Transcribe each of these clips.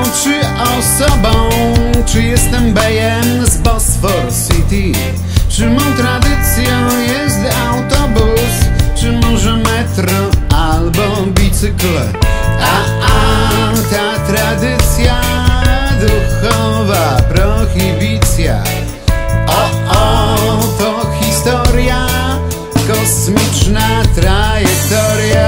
czy osobą, czy jestem bejem z Bosfor City, czy mą tradycją jest autobus, czy może metro albo bicykl. Ta tradycja duchowa prohibicja. To historia, kosmiczna trajektoria.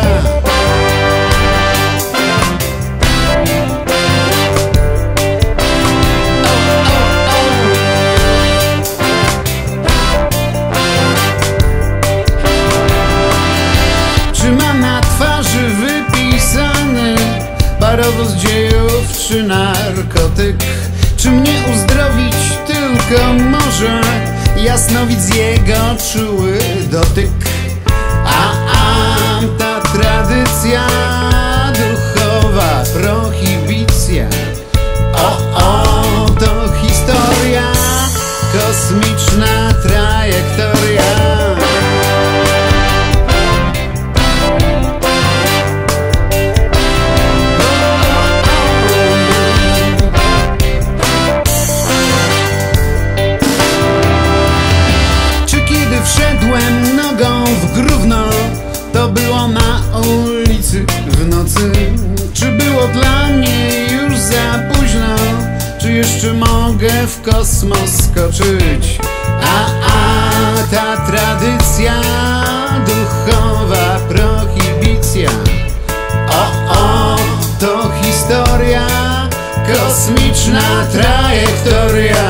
Czy mam na twarzy wypisany parowóz dziejów, czy narkotyk? Czy mnie uzdrowić tylko może jasnowidz, jego czuły dotyk? Ta tradycja duchowa prohibicja. To historia, kosmiczna trajektoria. Wszedłem nogą w gówno, to było na ulicy w nocy. Czy było dla mnie już za późno? Czy jeszcze mogę w kosmos skoczyć? Ta tradycja duchowa prohibicja. To historia, kosmiczna trajektoria.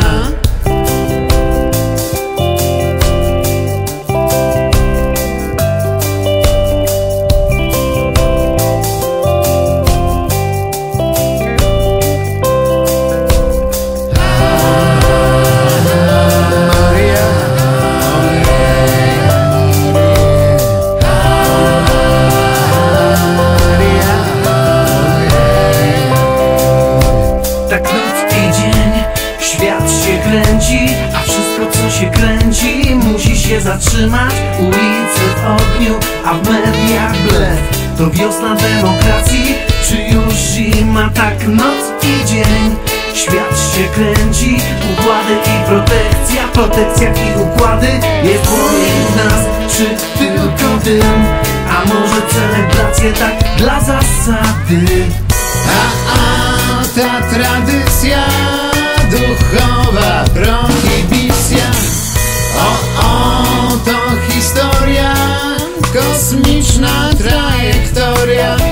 A wszystko, co się kręci, musi się zatrzymać. Ulice w ogniu, a w mediach blef. To wiosna demokracji, czy już zima? Tak noc i dzień, świat się kręci. Układy i protekcja, protekcja i układy. Jest płomień w nas, czy tylko dym? A może celebracje tak dla zasady? Ta tradycja duchowa prohibicja. To historia, kosmiczna trajektoria.